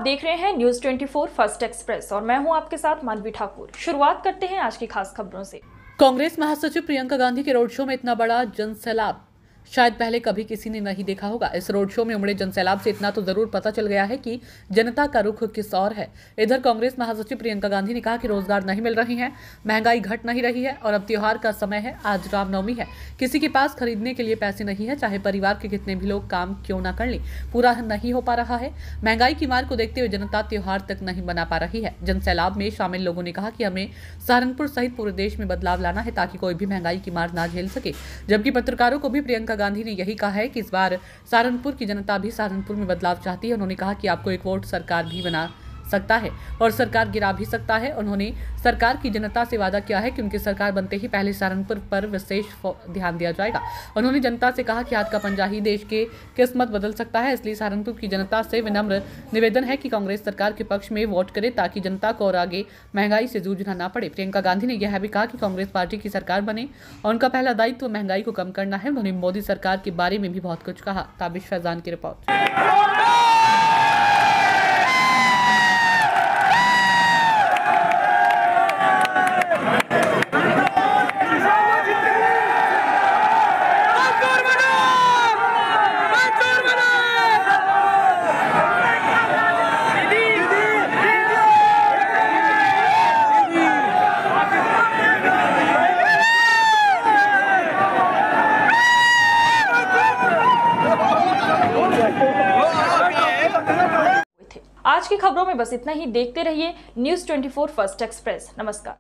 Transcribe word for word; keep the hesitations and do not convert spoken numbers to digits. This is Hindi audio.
देख रहे हैं News Twenty Four First Express और मैं हूं आपके साथ मानवी ठाकुर। शुरुआत करते हैं आज की खास खबरों से। कांग्रेस महासचिव प्रियंका गांधी के रोड शो में इतना बड़ा जनसैलाब शायद पहले कभी किसी ने नहीं देखा होगा। इस रोड शो में उमड़े जनसैलाब से इतना तो जरूर पता चल गया है कि जनता का रुख किस ओर है। इधर कांग्रेस महासचिव प्रियंका गांधी ने कहा कि रोजगार नहीं मिल रही है, महंगाई घट नहीं रही है और अब त्योहार का समय है। आज रामनवमी है, किसी के पास खरीदने के लिए पैसे नहीं है, चाहे परिवार के कितने भी लोग काम क्यों ना कर ले, पूरा नहीं हो पा रहा है। महंगाई की मार को देखते हुए जनता त्योहार तक नहीं बना पा रही है। जनसैलाब में शामिल लोगों ने कहा कि हमें सहारनपुर सहित पूरे देश में बदलाव लाना है ताकि कोई भी महंगाई की मार ना झेल सके। जबकि पत्रकारों को भी प्रियंका गांधी ने यही कहा है कि इस बार सहारनपुर की जनता भी सहारनपुर में बदलाव चाहती है। उन्होंने कहा कि आपको एक वोट सरकार भी बना सकता है और सरकार गिरा भी सकता है। उन्होंने सरकार की जनता से वादा किया है कि उनकी सरकार बनते ही पहले सहारनपुर पर विशेष ध्यान दिया जाएगा। उन्होंने जनता से कहा कि हाथ का पंजा ही देश के किस्मत बदल सकता है, इसलिए सहारनपुर की जनता से विनम्र निवेदन है कि कांग्रेस सरकार के पक्ष में वोट करे ताकि जनता को और आगे महंगाई से जूझना ना पड़े। प्रियंका गांधी ने यह भी कहा कि कांग्रेस पार्टी की सरकार बने और उनका पहला दायित्व महंगाई को कम करना है। उन्होंने मोदी सरकार के बारे में भी बहुत कुछ कहा। ताबिश फैजान की रिपोर्ट। आज की खबरों में बस इतना ही। देखते रहिए News Twenty Four First Express. नमस्कार।